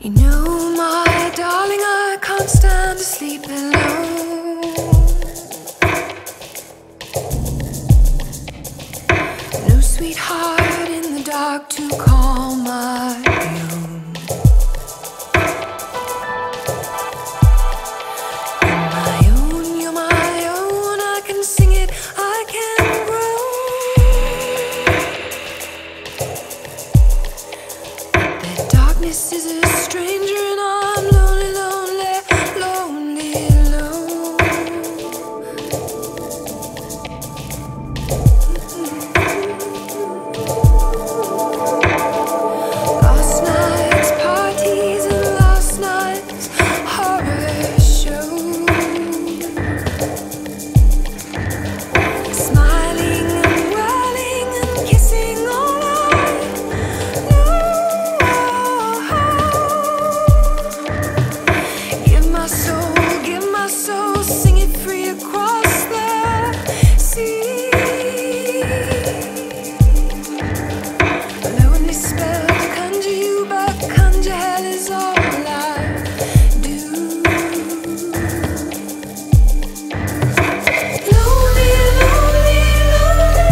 You know, my darling, I can't stand to sleep alone. No sweetheart in the dark to call my own. You're my own, I can sing it, I can grow. The darkness is a stranger and I'm lonely, lonely, lonely, alone. Last night's parties and last night's horror shows, smiling and whirling and kissing all I know. Give my soul, sing it free across the sea. A lonely spell to conjure you, but conjure hell is all I do. Lonely, lonely, lonely,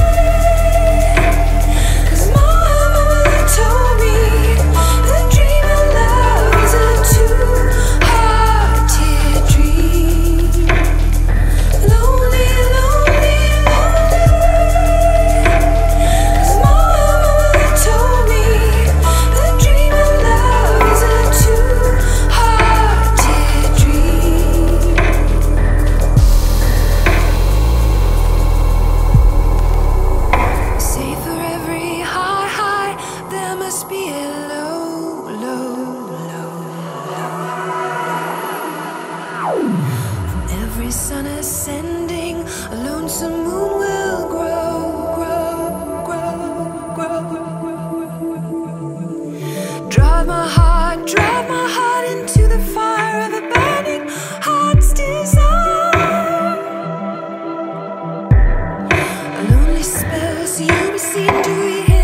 'cause my mama told me the dream of love is a two-hearted dream. Lonely, lonely, lonely, 'cause my mama told me the dream of love is a two-hearted dream. Say for every high, high, there must be a low, low, low, low. From every sun ascending, a lonesome moon will grow, grow, grow, grow. Drive my heart into the fire of a burning heart's desire. A lonely spell, so you be seen, do you hear?